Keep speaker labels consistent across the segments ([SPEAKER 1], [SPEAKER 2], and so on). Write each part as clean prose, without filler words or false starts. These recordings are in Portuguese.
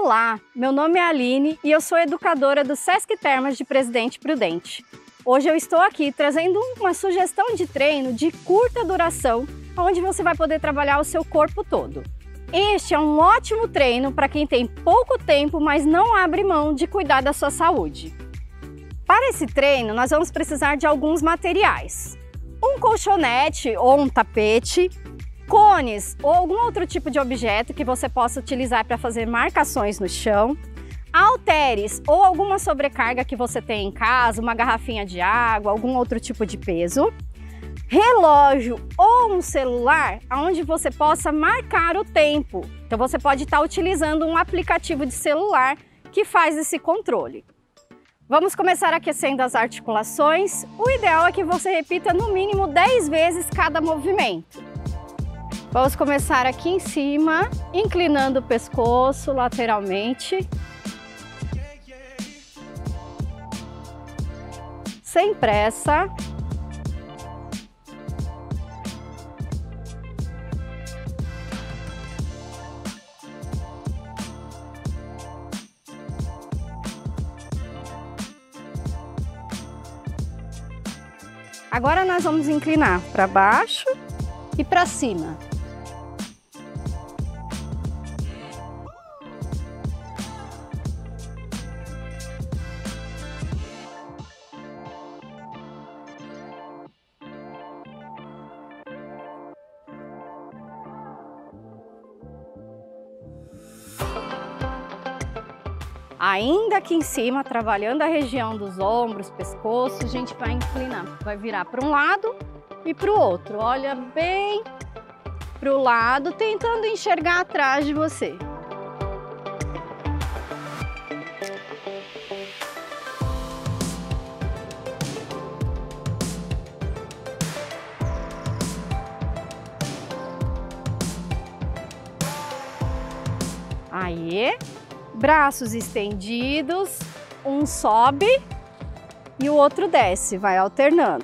[SPEAKER 1] Olá, meu nome é Aline e eu sou educadora do Sesc Termas de Presidente Prudente. Hoje eu estou aqui trazendo uma sugestão de treino de curta duração, onde você vai poder trabalhar o seu corpo todo. Este é um ótimo treino para quem tem pouco tempo, mas não abre mão de cuidar da sua saúde. Para esse treino, nós vamos precisar de alguns materiais. Um colchonete ou um tapete, cones ou algum outro tipo de objeto que você possa utilizar para fazer marcações no chão, halteres ou alguma sobrecarga que você tem em casa, uma garrafinha de água, algum outro tipo de peso, relógio ou um celular onde você possa marcar o tempo. Então você pode estar utilizando um aplicativo de celular que faz esse controle. Vamos começar aquecendo as articulações. O ideal é que você repita no mínimo 10 vezes cada movimento. Vamos começar aqui em cima, inclinando o pescoço lateralmente. Sem pressa. Agora nós vamos inclinar para baixo e para cima. Ainda aqui em cima, trabalhando a região dos ombros, pescoço, a gente vai inclinar, vai virar para um lado e para o outro. Olha bem para o lado, tentando enxergar atrás de você. Aí. Braços estendidos, um sobe e o outro desce, vai alternando.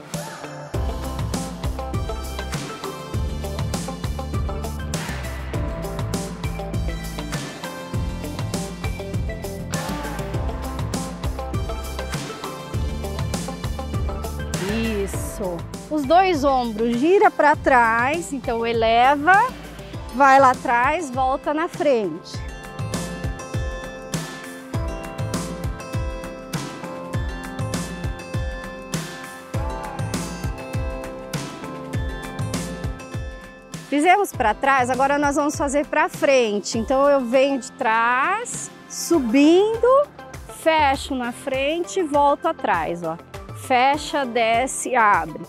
[SPEAKER 1] Isso. Os dois ombros gira para trás, então eleva, vai lá atrás, volta na frente. Fizemos para trás, agora nós vamos fazer para frente. Então eu venho de trás, subindo, fecho na frente e volto atrás, ó. Fecha, desce, abre.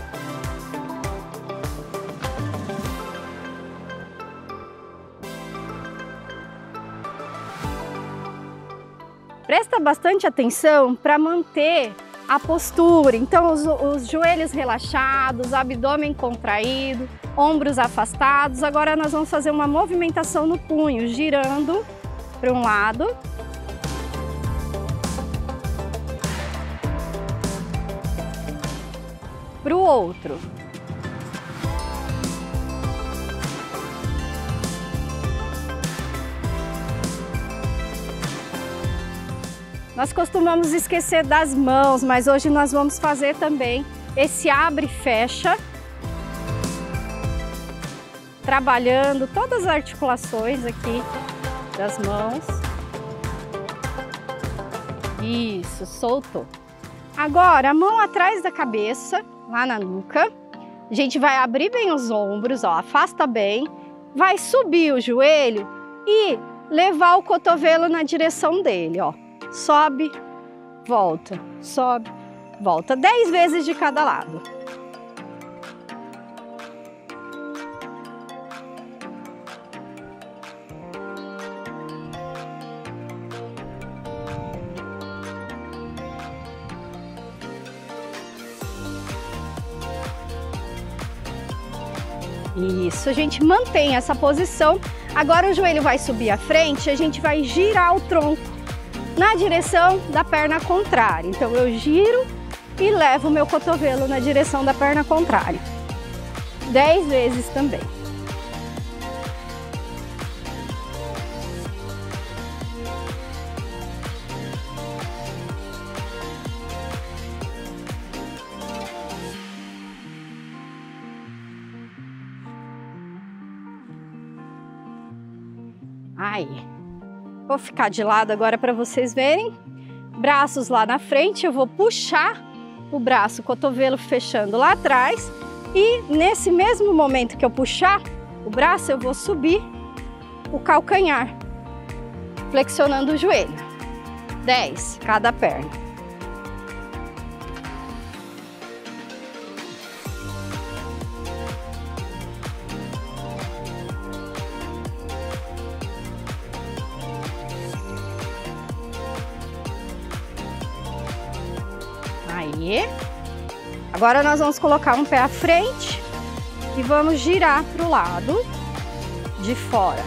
[SPEAKER 1] Presta bastante atenção para manter a postura, então os joelhos relaxados, abdômen contraído, ombros afastados. Agora nós vamos fazer uma movimentação no punho, girando para um lado. Para o outro. Nós costumamos esquecer das mãos, mas hoje nós vamos fazer também esse abre e fecha, trabalhando todas as articulações aqui das mãos. Isso, soltou. Agora, a mão atrás da cabeça, lá na nuca. A gente vai abrir bem os ombros, ó, afasta bem. Vai subir o joelho e levar o cotovelo na direção dele, ó. Sobe, volta, sobe, volta. 10 vezes de cada lado. Isso, a gente mantém essa posição. Agora o joelho vai subir à frente, a gente vai girar o tronco na direção da perna contrária. Então eu giro e levo o meu cotovelo na direção da perna contrária. 10 vezes também. Aí. Vou ficar de lado agora para vocês verem. Braços lá na frente, eu vou puxar o braço, o cotovelo fechando lá atrás. E nesse mesmo momento que eu puxar o braço, eu vou subir o calcanhar, flexionando o joelho. 10 cada perna. Aí. Agora nós vamos colocar um pé à frente e vamos girar para o lado de fora.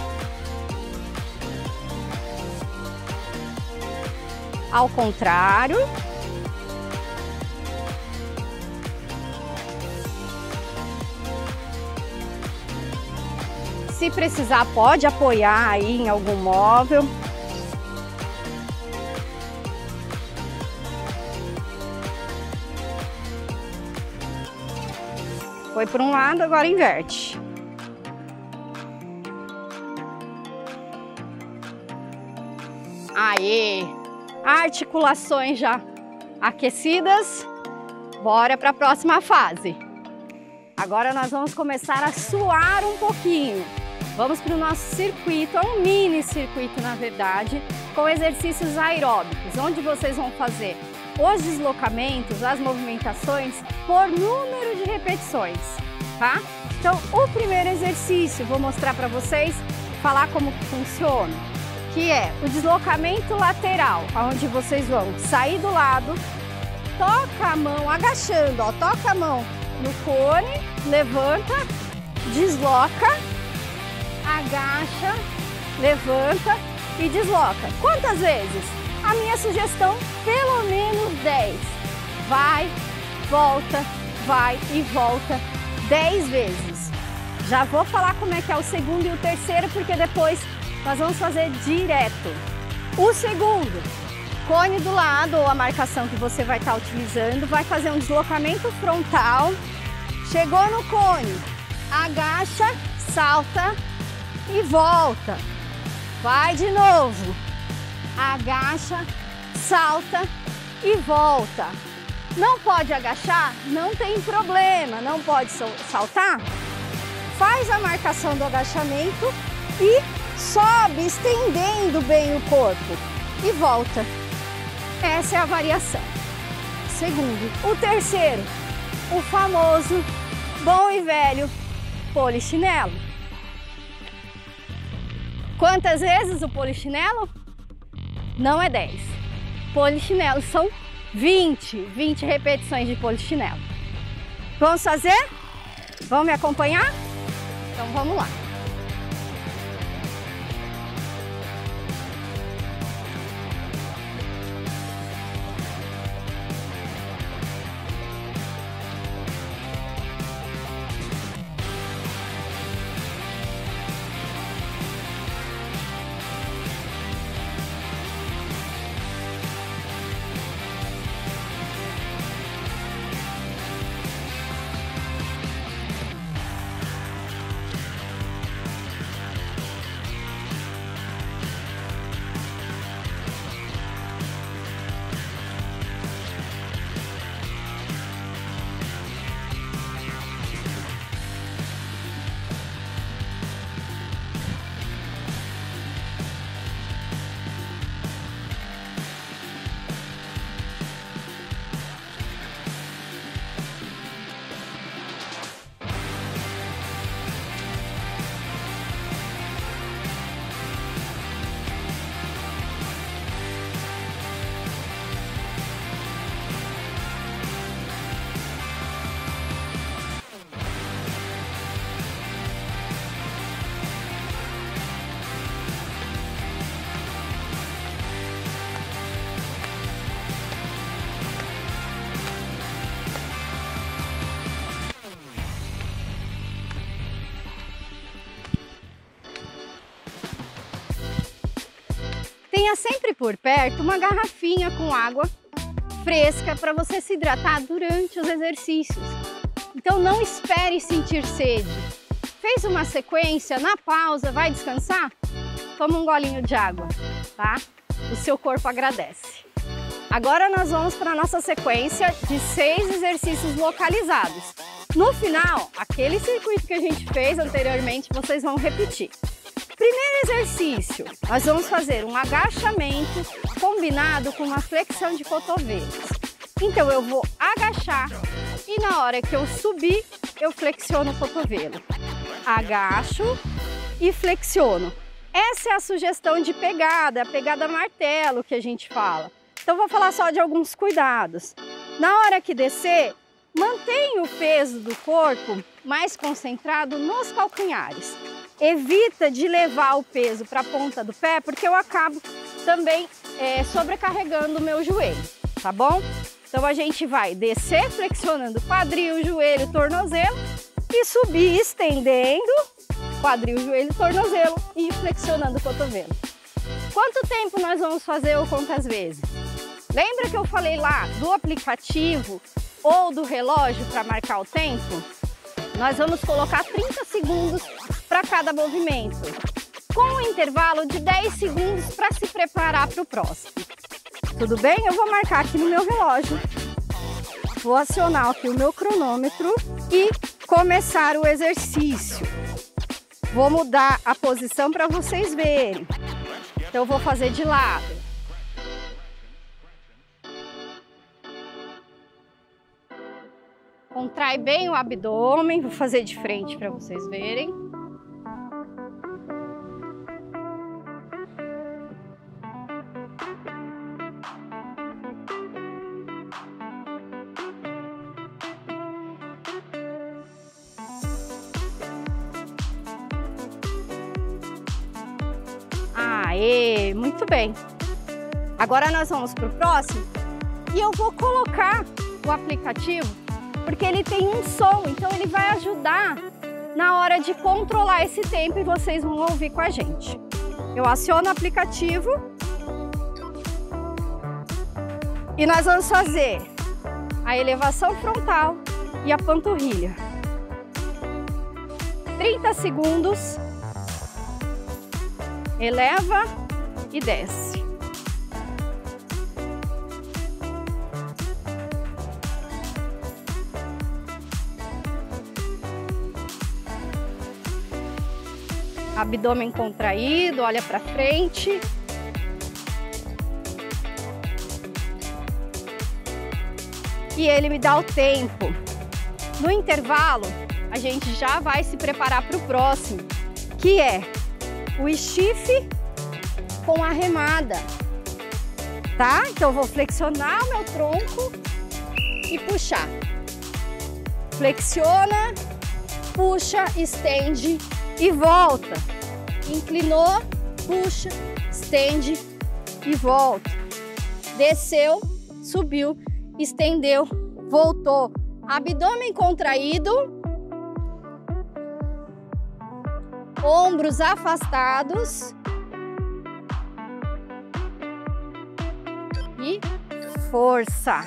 [SPEAKER 1] Ao contrário. Se precisar, pode apoiar aí em algum móvel. Foi para um lado, agora inverte. Aí, articulações já aquecidas. Bora para a próxima fase. Agora nós vamos começar a suar um pouquinho. Vamos para o nosso circuito, é um mini circuito na verdade, com exercícios aeróbicos, onde vocês vão fazer os deslocamentos, as movimentações por número de repetições, tá? Então, o primeiro exercício, vou mostrar para vocês, falar como que funciona, que é o deslocamento lateral, onde vocês vão sair do lado, toca a mão, agachando, ó, toca a mão no cone, levanta, desloca, agacha, levanta e desloca. Quantas vezes? A minha sugestão, pelo menos 10. Vai, volta, vai e volta 10 vezes. Já vou falar como é que é o segundo e o terceiro, porque depois nós vamos fazer direto. O segundo, cone do lado ou a marcação que você vai estar utilizando, vai fazer um deslocamento frontal. Chegou no cone, agacha, salta e volta. Vai de novo. Agacha, salta e volta. Não pode agachar? Não tem problema. Não pode saltar? Faz a marcação do agachamento e sobe, estendendo bem o corpo. E volta. Essa é a variação. Segundo. O terceiro, o famoso, bom e velho polichinelo. Quantas vezes o polichinelo? Não é 10. Polichinelo são 20 repetições de polichinelo. Vamos fazer? Vão me acompanhar? Então vamos lá. Tenha sempre por perto uma garrafinha com água fresca para você se hidratar durante os exercícios. Então não espere sentir sede. Fez uma sequência, na pausa, vai descansar? toma um golinho de água, tá? O seu corpo agradece. Agora nós vamos para a nossa sequência de 6 exercícios localizados. No final, aquele circuito que a gente fez anteriormente, vocês vão repetir. Primeiro exercício, nós vamos fazer um agachamento combinado com uma flexão de cotovelos. Então eu vou agachar e na hora que eu subir, eu flexiono o cotovelo. Agacho e flexiono. Essa é a sugestão de pegada, a pegada martelo que a gente fala. Então vou falar só de alguns cuidados. Na hora que descer, mantenha o peso do corpo mais concentrado nos calcanhares. Evita de levar o peso para a ponta do pé, porque eu acabo também sobrecarregando o meu joelho, tá bom? Então a gente vai descer flexionando quadril, joelho, tornozelo e subir estendendo quadril, joelho, tornozelo e flexionando o cotovelo. Quanto tempo nós vamos fazer ou quantas vezes? Lembra que eu falei lá do aplicativo ou do relógio para marcar o tempo? Nós vamos colocar 30 segundos para cada movimento, com um intervalo de 10 segundos para se preparar para o próximo. Tudo bem? Eu vou marcar aqui no meu relógio. Vou acionar aqui o meu cronômetro e começar o exercício. Vou mudar a posição para vocês verem. Então eu vou fazer de lado. Contrai bem o abdômen, vou fazer de frente para vocês verem. Aê, muito bem. Agora nós vamos para o próximo e eu vou colocar o aplicativo porque ele tem um som, então ele vai ajudar na hora de controlar esse tempo e vocês vão ouvir com a gente. Eu aciono o aplicativo e nós vamos fazer a elevação frontal e a panturrilha. 30 segundos, eleva e desce. Abdômen contraído, olha para frente. E ele me dá o tempo. No intervalo, a gente já vai se preparar para o próximo, que é o stiff com a remada, tá? Então eu vou flexionar o meu tronco e puxar. Flexiona, puxa, estende e volta. Inclinou, puxa, estende e volta. Desceu, subiu, estendeu, voltou. Abdômen contraído. Ombros afastados. E força.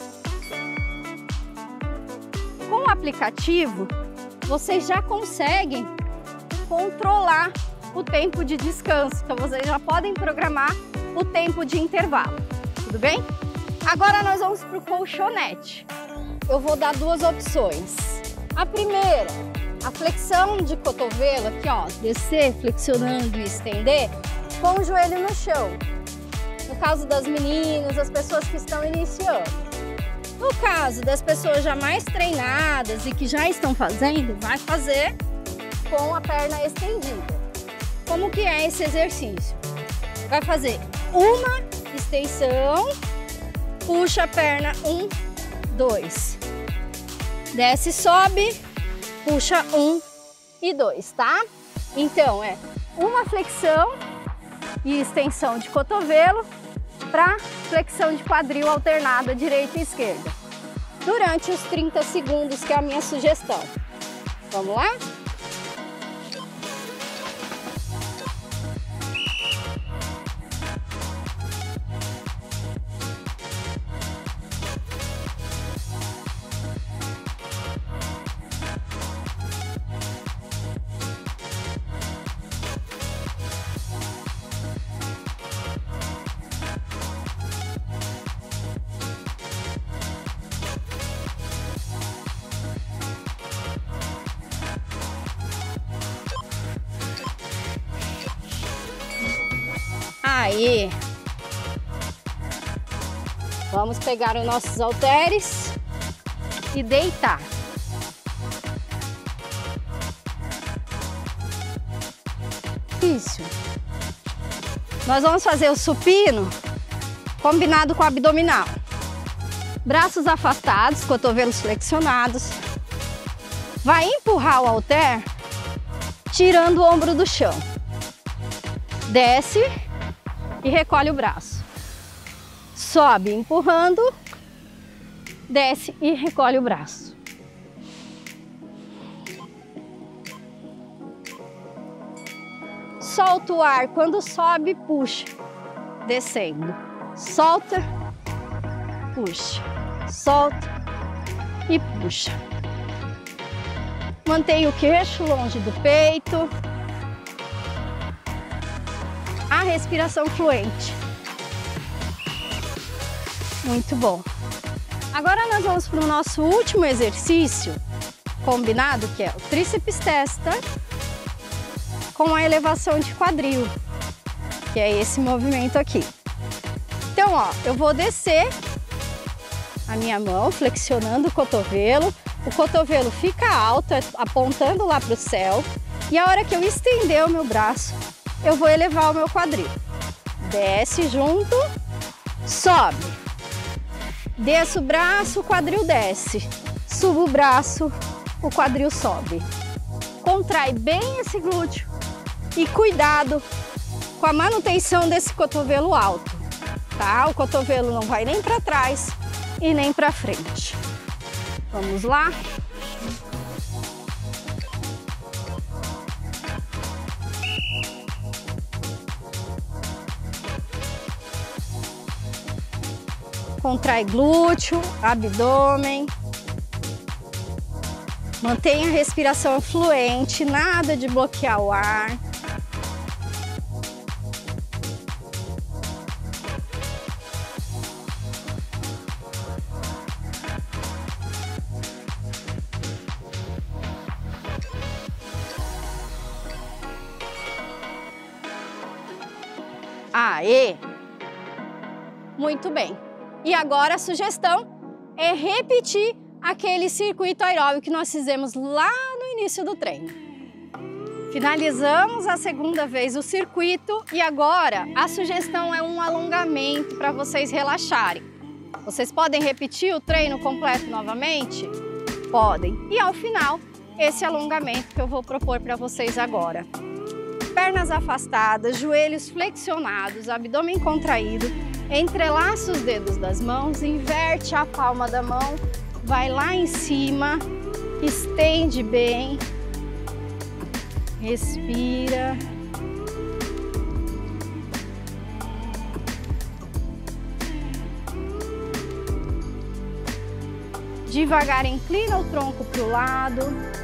[SPEAKER 1] Com o aplicativo, vocês já conseguem controlar o tempo de descanso. Então, vocês já podem programar o tempo de intervalo. Tudo bem? Agora nós vamos para o colchonete. Eu vou dar duas opções. A primeira, a flexão de cotovelo, aqui ó, descer, flexionando e estender, com o joelho no chão. No caso das meninas, as pessoas que estão iniciando. No caso das pessoas já mais treinadas e que já estão fazendo, vai fazer com a perna estendida. Como que é esse exercício? Vai fazer uma extensão, puxa a perna, 1, 2. Desce, sobe, puxa 1 e 2, tá? Então é uma flexão e extensão de cotovelo para flexão de quadril alternada direita e esquerda. Durante os 30 segundos, que é a minha sugestão. Vamos lá? Aí, vamos pegar os nossos halteres e deitar. Isso. Nós vamos fazer o supino combinado com o abdominal. Braços afastados, cotovelos flexionados. Vai empurrar o halter tirando o ombro do chão. Desce e recolhe o braço. Sobe empurrando, desce e recolhe o braço. Solta o ar, quando sobe, puxa, descendo. Solta, puxa, solta e puxa. Mantenha o queixo longe do peito. A respiração fluente. Muito bom. Agora nós vamos para o nosso último exercício combinado, que é o tríceps testa com a elevação de quadril, que é esse movimento aqui. Então, ó, eu vou descer a minha mão, flexionando o cotovelo fica alto, apontando lá para o céu, e a hora que eu estender o meu braço, eu vou elevar o meu quadril. Desce junto, sobe. Desço o braço, o quadril desce. Subo o braço, o quadril sobe. Contrai bem esse glúteo e cuidado com a manutenção desse cotovelo alto, tá? O cotovelo não vai nem para trás e nem para frente. Vamos lá? Contrai glúteo, abdômen. Mantenha a respiração fluente, nada de bloquear o ar. Aê! Muito bem. E agora a sugestão é repetir aquele circuito aeróbico que nós fizemos lá no início do treino. Finalizamos a segunda vez o circuito e agora a sugestão é um alongamento para vocês relaxarem. Vocês podem repetir o treino completo novamente? Podem. E ao final, esse alongamento que eu vou propor para vocês agora. Pernas afastadas, joelhos flexionados, abdômen contraído. Entrelaça os dedos das mãos, inverte a palma da mão, vai lá em cima, estende bem, respira. Devagar inclina o tronco para o lado.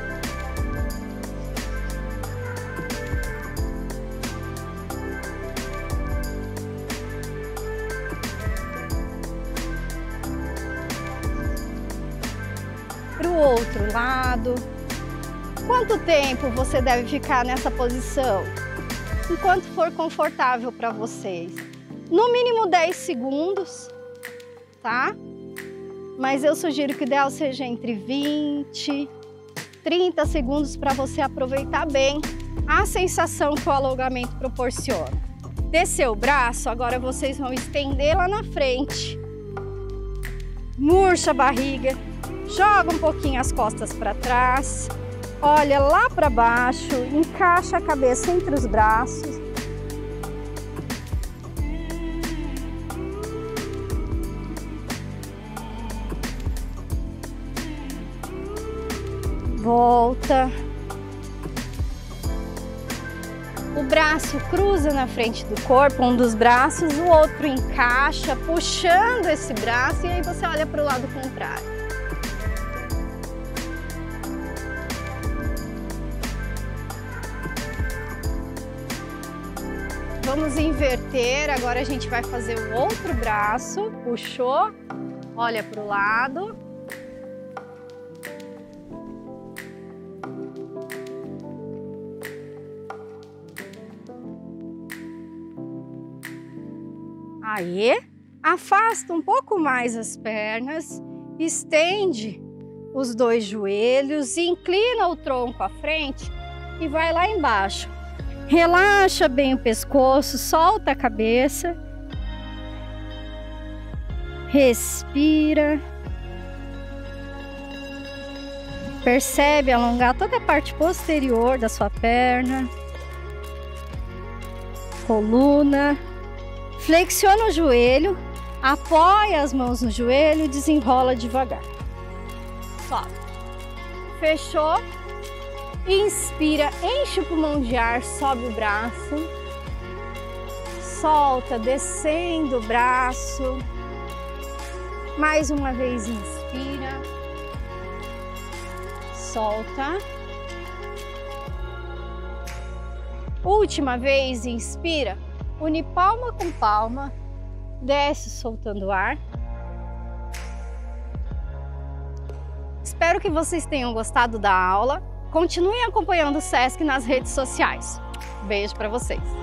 [SPEAKER 1] Para o outro lado. Quanto tempo você deve ficar nessa posição? Enquanto for confortável para vocês. No mínimo 10 segundos, tá? Mas eu sugiro que o ideal seja entre 20 e 30 segundos para você aproveitar bem a sensação que o alongamento proporciona. Desceu o braço, agora vocês vão estender lá na frente. Murcha a barriga. Joga um pouquinho as costas para trás, olha lá para baixo, encaixa a cabeça entre os braços. Volta. O braço cruza na frente do corpo, um dos braços, o outro encaixa, puxando esse braço, e aí você olha para o lado contrário. Vamos inverter, agora a gente vai fazer o outro braço, puxou, olha para o lado. Aí, afasta um pouco mais as pernas, estende os dois joelhos, inclina o tronco à frente e vai lá embaixo. Relaxa bem o pescoço, solta a cabeça. Respira. Percebe alongar toda a parte posterior da sua perna. Coluna. Flexiona o joelho, apoia as mãos no joelho e desenrola devagar. Sobe. Fechou. Inspira, enche o pulmão de ar, sobe o braço. Solta, descendo o braço. Mais uma vez, inspira. Solta. Última vez, inspira. Une palma com palma. Desce soltando o ar. Espero que vocês tenham gostado da aula. Continuem acompanhando o SESC nas redes sociais. Beijo para vocês!